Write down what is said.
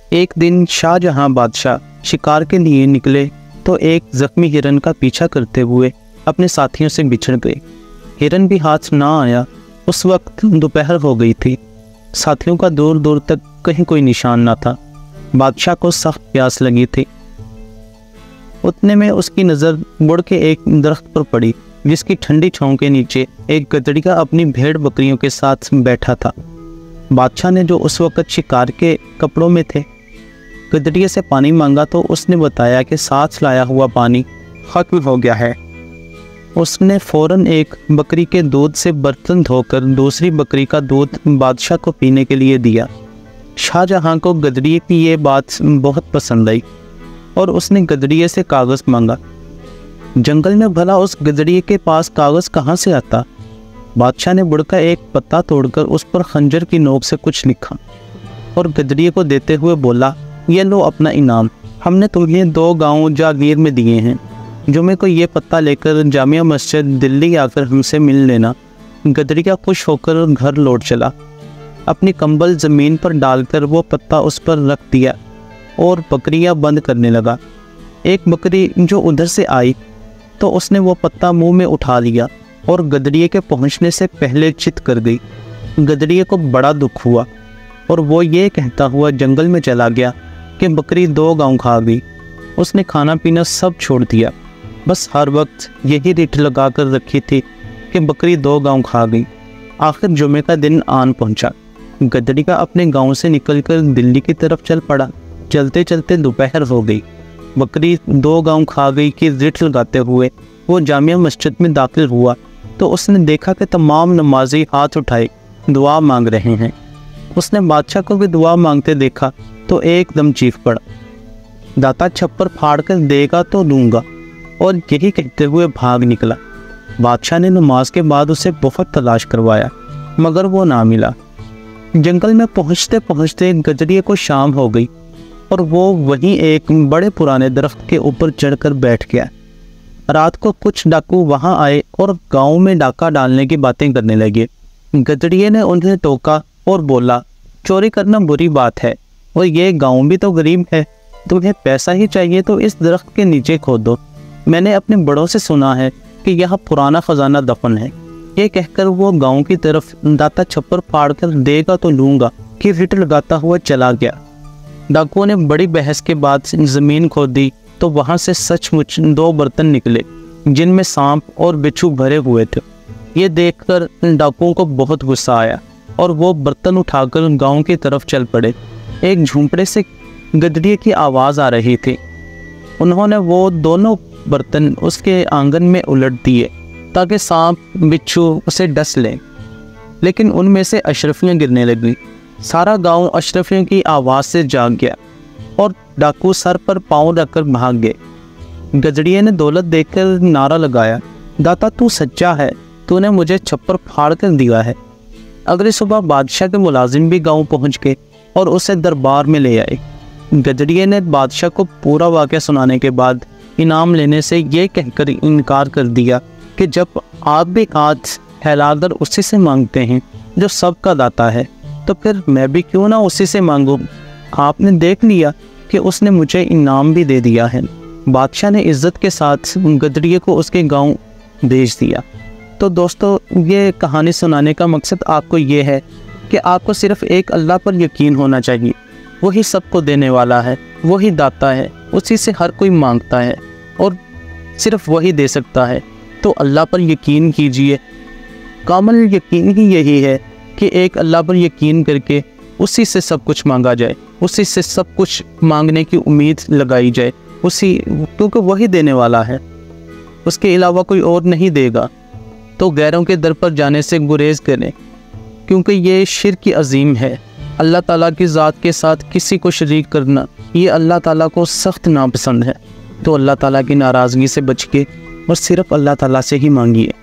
ایک دن شاہجہاں بادشاہ شکار کے لیے نکلے تو ایک زخمی ہرن کا پیچھا کرتے ہوئے اپنے ساتھیوں سے بچھڑ گئے۔ ہرن بھی ہاتھ نہ آیا۔ اس وقت دوپہر ہو گئی تھی۔ ساتھیوں کا دور دور تک کہیں کوئی نشان نہ تھا۔ بادشاہ کو سخت پیاس لگی تھی۔ اتنے میں اس کی نظر مڑ کے ایک درخت پر پڑی جس کی ٹھنڈی چھاؤں کے نیچے ایک گدڑیا اپنی بھیڑ بکریوں کے ساتھ بیٹھا تھا۔ بادشاہ نے جو اس وقت شکار کے کپڑوں میں تھے گدڑیے سے پانی مانگا تو اس نے بتایا کہ ساتھ لایا ہوا پانی ختم ہو گیا ہے۔ اس نے فوراً ایک بکری کے دودھ سے برتن دھو کر دوسری بکری کا دودھ بادشاہ کو پینے کے لیے دیا۔ شاہجہاں کو گدڑیے کی یہ بات بہت پسند آئی اور اس نے گدڑیے سے کاغذ مانگا۔ جنگل میں بھلا اس گدڑیے کے پاس کاغذ کہاں سے آتا؟ بادشاہ نے بڑھ کا ایک پتا توڑ کر اس پر خنجر کی نوک سے کچھ لکھا اور گدڑیے کو دیتے ہوئے بولا، یہ لو اپنا انعام، ہم نے تمہیں 2 گاؤں جاگیر میں دیے ہیں۔ جمعے کو یہ پتہ لے کر جامع مسجد دلی آ کر ہم سے مل لینا۔ گدڑیا خوش ہو کر گھر لوٹ چلا۔ اپنی کمبل زمین پر ڈال کر وہ پتہ اس پر رکھ دیا اور بکریاں بند کرنے لگا۔ ایک بکری جو ادھر سے آئی تو اس نے وہ پتہ منہ میں اٹھا لیا اور گدڑیے کے پہنچنے سے پہلے چت کر گئی۔ گدڑیے کو بڑا دکھ ہوا اور وہ یہ کہتا ہوا جنگل میں چلا گیا کہ بکری 2 گاؤں کھا گئی۔ اس نے کھانا پینا سب چھوڑ دیا، بس ہر وقت یہی رٹ لگا کر رکھی تھی کہ بکری 2 گاؤں کھا گئی۔ آخر جمعے کا دن آن پہنچا۔ گدڑیا اپنے گاؤں سے نکل کر دلی کی طرف چل پڑا۔ چلتے چلتے دوپہر ہو گئی۔ بکری 2 گاؤں کھا گئی کی رٹ لگاتے ہوئے وہ جامع مسجد میں داخل ہوا تو اس نے دیکھا کہ تمام نمازی ہاتھ اٹھائے دعا مانگ رہے ہیں۔ اس نے بادشاہ کو بھی دعا مانگتے دیکھا تو ایک دم چیخ پڑا، داتا چھپر پھاڑ کر دے گا تو دوں گا، اور یہی کہتے ہوئے بھاگ نکلا۔ بادشاہ نے نماز کے بعد اسے بہت تلاش کروایا مگر وہ نہ ملا۔ جنگل میں پہنچتے پہنچتے گدڑیے کو شام ہو گئی اور وہ وہیں ایک بڑے پرانے درخت کے اوپر چڑھ کر بیٹھ گیا۔ رات کو کچھ ڈاکو وہاں آئے اور گاؤں میں ڈاکہ ڈالنے کی باتیں کرنے لگے۔ گدڑیے نے انہیں ٹوکا اور بولا، چوری کرنا بری بات ہے اور یہ گاؤں بھی تو غریب ہے، تمہیں پیسہ ہی چاہیے تو اس درخت کے نیچے کھودو۔ میں نے اپنے بڑوں سے سنا ہے کہ یہاں پرانا خزانہ دفن ہے۔ یہ کہہ کر وہ گاؤں کی طرف داتا چھپر پھاڑ کر دے گا تو لوں گا کی رٹ لگاتا ہوا چلا گیا۔ ڈاکوؤں نے بڑی بحث کے بعد زمین کھودی تو وہاں سے سچ مچ 2 برتن نکلے جن میں سانپ اور بچھو بھرے ہوئے تھے۔ یہ دیکھ کر ڈاکوؤں کو بہت غصہ آیا اور وہ برتن اٹھا کر گاؤں کی طرف چل پڑے۔ ایک جھونپڑے سے گدڑیے کی آواز آ رہی تھی۔ انہوں نے وہ دونوں برتن اس کے آنگن میں الٹ دیے تاکہ سانپ بچھو اسے ڈس لیں، لیکن ان میں سے اشرفیاں گرنے لگیں۔ سارا گاؤں اشرفیوں کی آواز سے جاگ گیا اور ڈاکو سر پر پاؤں رکھ کر بھاگ گئے۔ گدڑیے نے دولت دیکھ کر نعرہ لگایا، داتا تو سچا ہے، تو نے مجھے چھپر پھاڑ کر دیا ہے۔ اگلی صبح بادشاہ کے ملازم بھی گاؤں پہنچ گئے اور اسے دربار میں لے آئے۔ گدڑیے نے بادشاہ کو پورا واقعہ سنانے کے بعد انعام لینے سے یہ کہہ کر انکار کر دیا کہ جب آپ بھی ہاتھ پھیلا کر اسی سے مانگتے ہیں جو سب کا داتا ہے تو پھر میں بھی کیوں نہ اسی سے مانگوں۔ آپ نے دیکھ لیا کہ اس نے مجھے انعام بھی دے دیا ہے۔ بادشاہ نے عزت کے ساتھ گدڑیے کو اس کے گاؤں بھیج دیا۔ تو دوستو، یہ کہانی سنانے کا مقصد آپ کو یہ ہے کہ آپ کو صرف ایک اللہ پر یقین ہونا چاہیے۔ وہی سب کو دینے والا ہے، وہی داتا ہے، اسی سے ہر کوئی مانگتا ہے اور صرف وہی دے سکتا ہے۔ تو اللہ پر یقین کیجئے۔ کامل یقین ہی یہی ہے کہ ایک اللہ پر یقین کر کے اسی سے سب کچھ مانگا جائے، اسی سے سب کچھ مانگنے کی امید لگائی جائے، کیونکہ وہی دینے والا ہے، اس کے علاوہ کوئی اور نہیں دے گا۔ تو غیروں کے در پر جانے سے گریز کریں، کیونکہ یہ شرک عظیم ہے۔ اللہ تعالیٰ کی ذات کے ساتھ کسی کو شریک کرنا یہ اللہ تعالیٰ کو سخت ناپسند ہے۔ تو اللہ تعالیٰ کی ناراضگی سے بچ کے اور صرف اللہ تعالیٰ سے ہی مانگیے۔